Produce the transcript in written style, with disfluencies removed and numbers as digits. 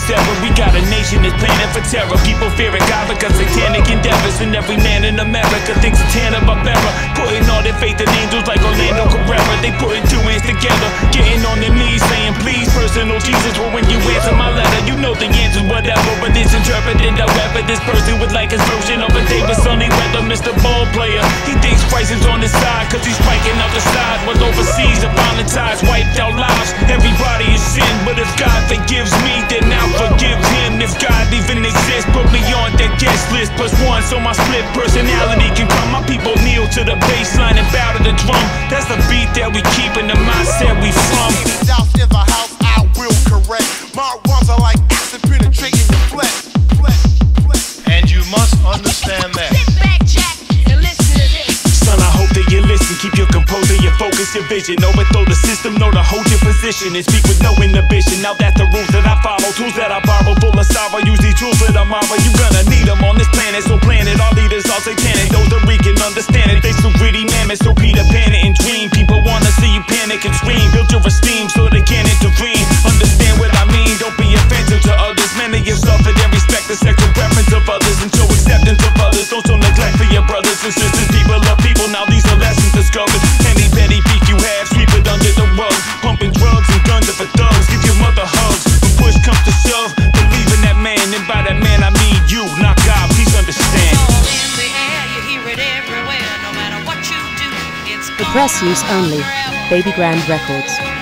ever. We got a nation that's planning for terror. People fearing God because satanic endeavors, and every man in America thinks it's Hanna-Barbera, putting all their faith in angels like Orlando Carrera. They putting two hands together, getting on their knees, saying please, personal Jesus. Well, when you answer my letter, you know the answer's whatever, but it's interpreted however this person would like his version of a day with sunny weather. Mr. Ball Player, he thinks Christ is on his side cause he's striking out the side, while overseas the violent ties wiped out lives. Everybody is sin, but if God forgives me, then I'll forgive him. If God even exists, put me on that guest list +1 so my split personality can come. My people kneel to the bass line and bow to the drum. That's the beat that we keep in the mindset we from. Doubt in the house, I will correct. My rhymes are like acid penetrating your flesh. And you must understand that. Sit back, Jack, and listen to this. Son, I hope that you listen. Keep your composure, your focus, your vision. Overthrow the system, know to hold your position and speak with no inhibition. Now that's the rules that I follow, tools that I borrow, full of sorrow. Use these tools for tomorrow. You gonna need them on this planet, so planet our leaders all satanic. Those that we can understand it, they so greedy mammoths, so Peter Pan it and dream. People wanna see you panic and scream. Build your esteem so they can't intervene. Understand what I mean, don't be offensive to others. Many of suffered and respect the sexual preference of others, and show acceptance of others. Don't show neglect for your brothers and sisters. People love people, now these are lessons discovered. Any petty beef you have, sweep it under the rug. Pumping drugs and guns are for thugs. Give your mother hugs. When push comes to shove, believe in that man, and by that man I mean you, not God. Please understand. All in the air, you hear it everywhere. No matter what you do, it's For press use only, Baby Grand Records.